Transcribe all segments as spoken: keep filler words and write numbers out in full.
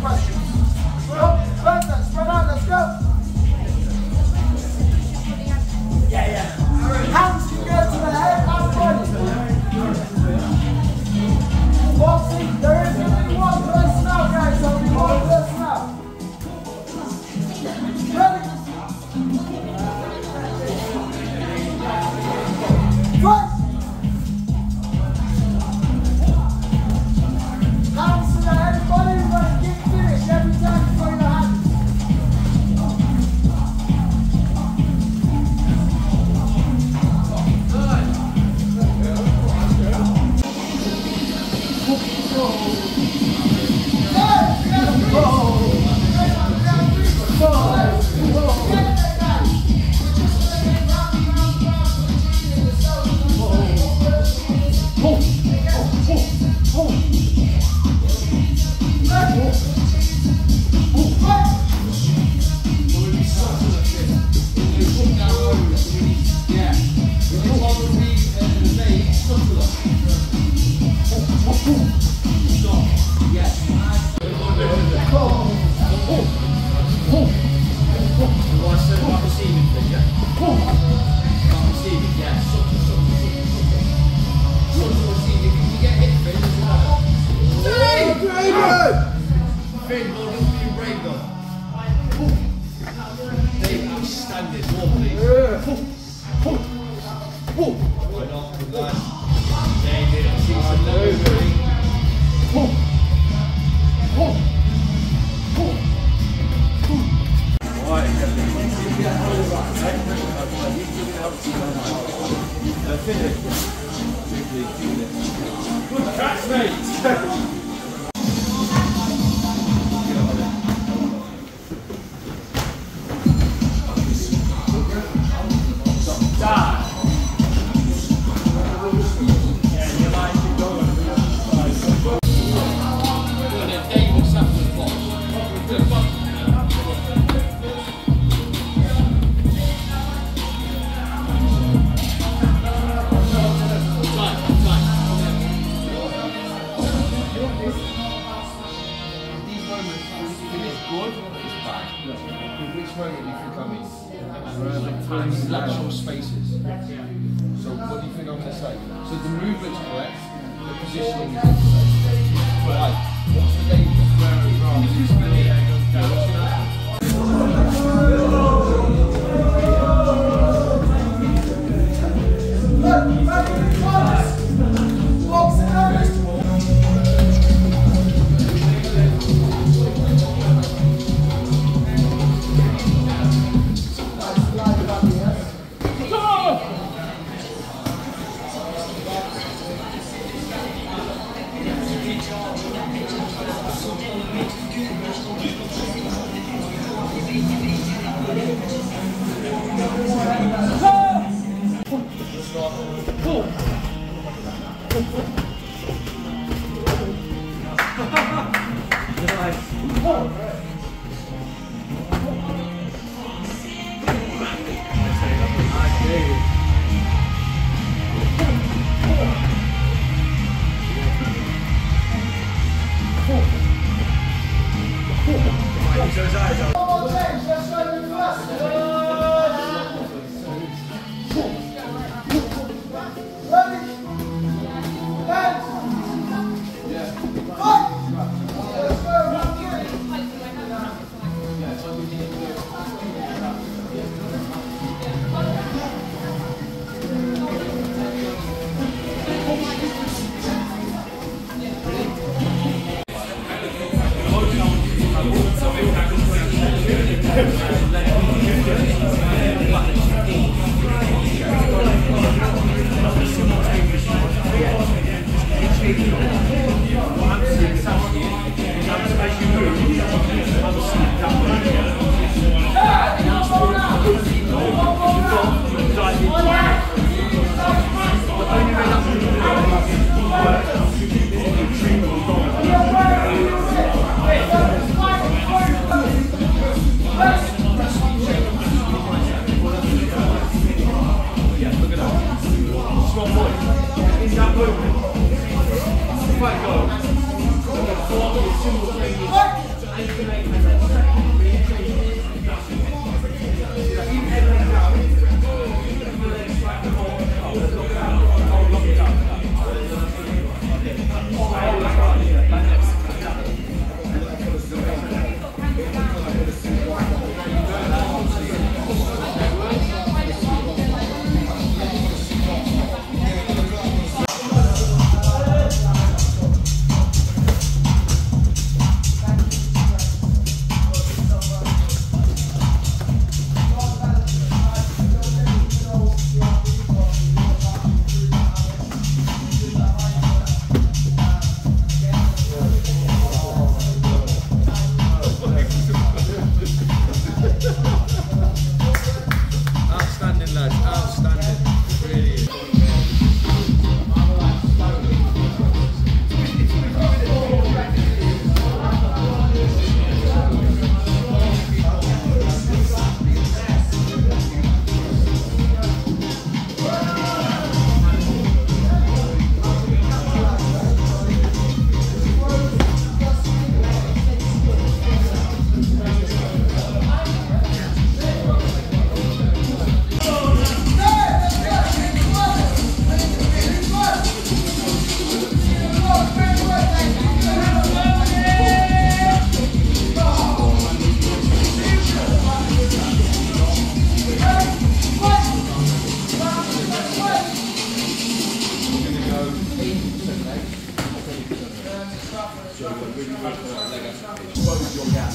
Good catch, mate! Lateral spaces. So what do you think I'm going to say? So the movement's correct, the positioning is correct. Right, what's the danger? Where are we from? What's So you've got to really work on that leg exercise. Close your gap.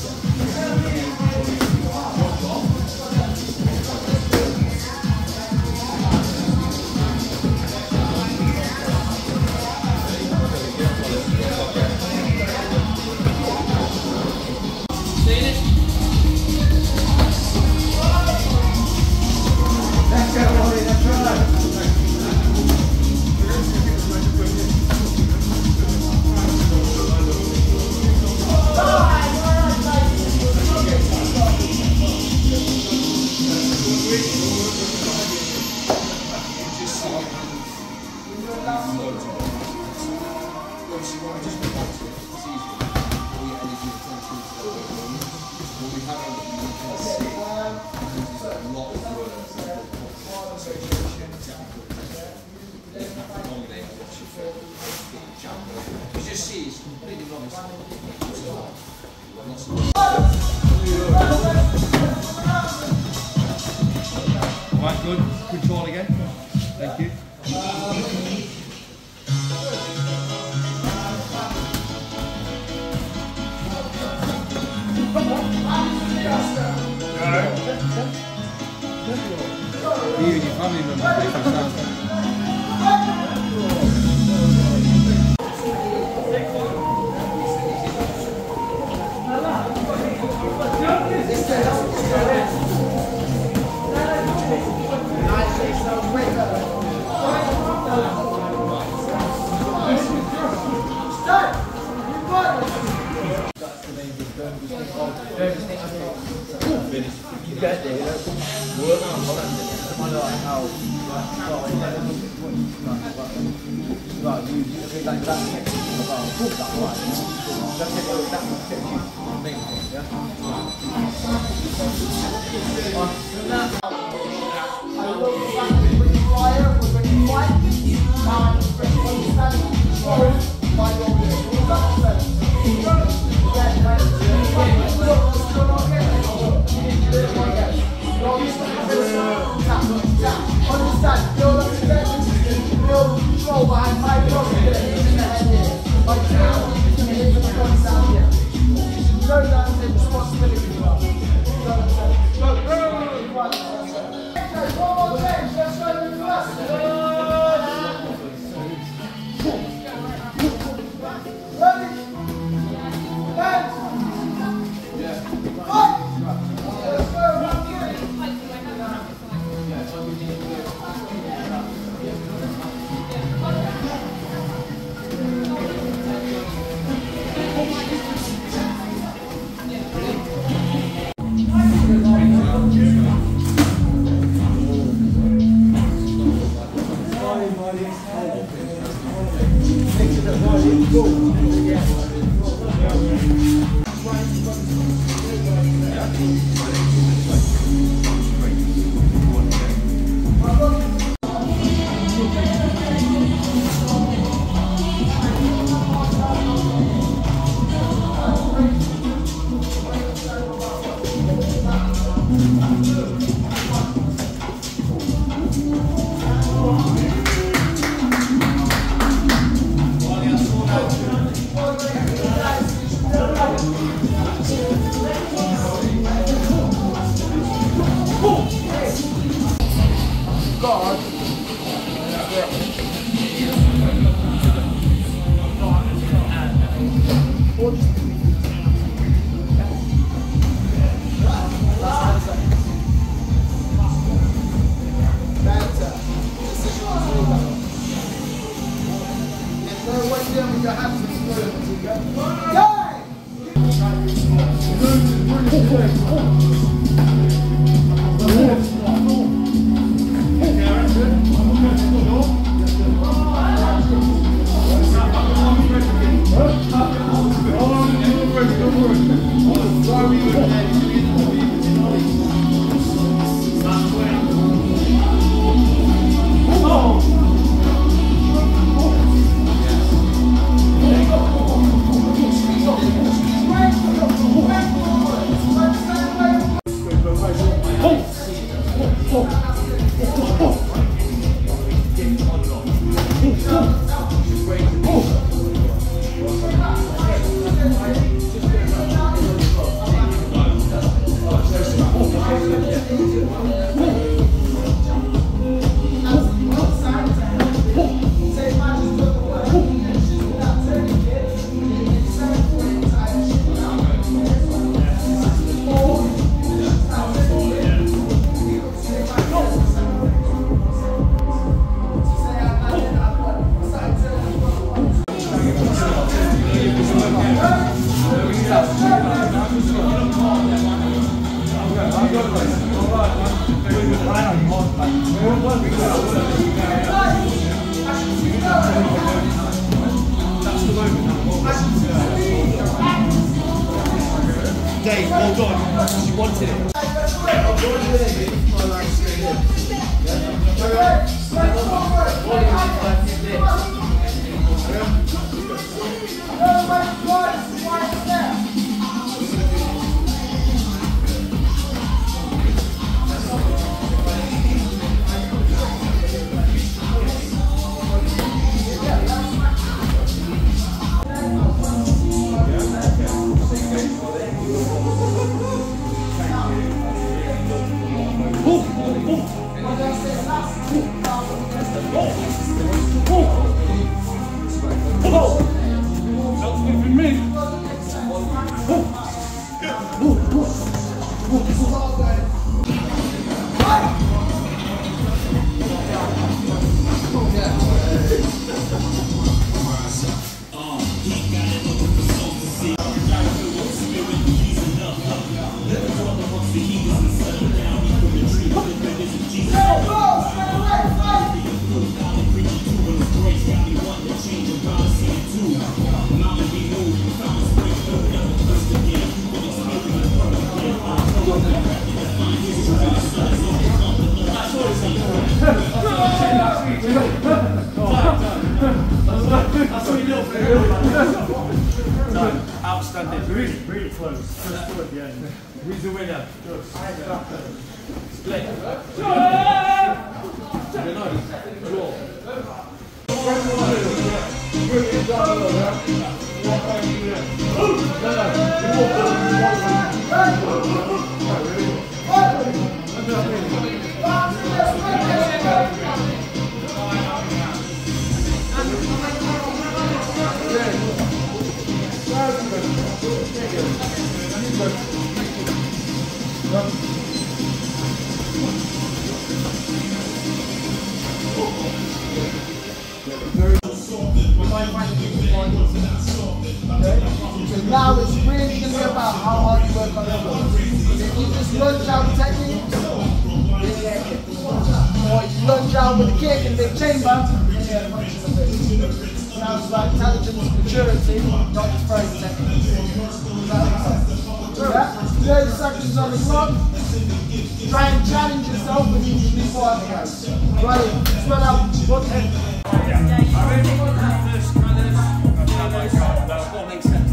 Right, good. Control again. Thank you. You and your family members make it sound. You get there, you know, work on it. I like how, like, you think like that technique about talk that way. Just take that technique and make it, yeah? I love the fact that when you fire, when you fight, now I'm very understanding control by your will. Does that make sense? Yeah, right. Look, still not getting understand, build up the defense, build control behind my body, in the head here. Like now, you can hit the front down here. You know that take responsibility as well. You know what I'm saying? Go, go, go, go, one more change, let's go to the first. Ready? Hands. Yeah. Fight. Let's go. Wait, wait, wait, wait. Dave, well done. You wanted it. Outstanding. Really, really close. First two at the end. Who's the winner? Split. So now it's really going to be about how hard you work on the floor. If you just lunge out the techniques, or you lunge out with a kick and big chamber, then you get a punch in the face. Now it's about intelligence, maturity, not just throwing techniques. Yeah? thirty seconds on the clock. Try and challenge yourself when you do five guys. Right, spread out, one head. That makes sense.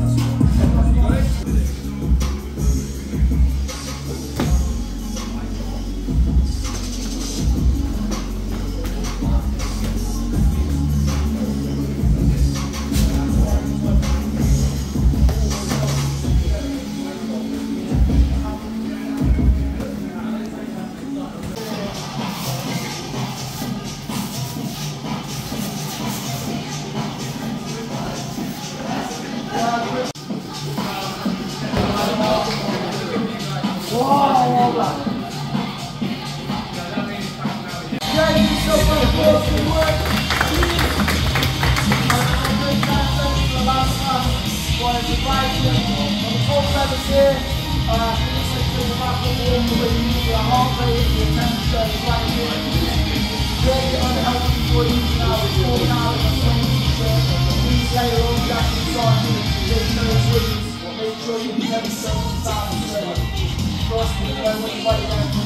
Trust me, you know what you're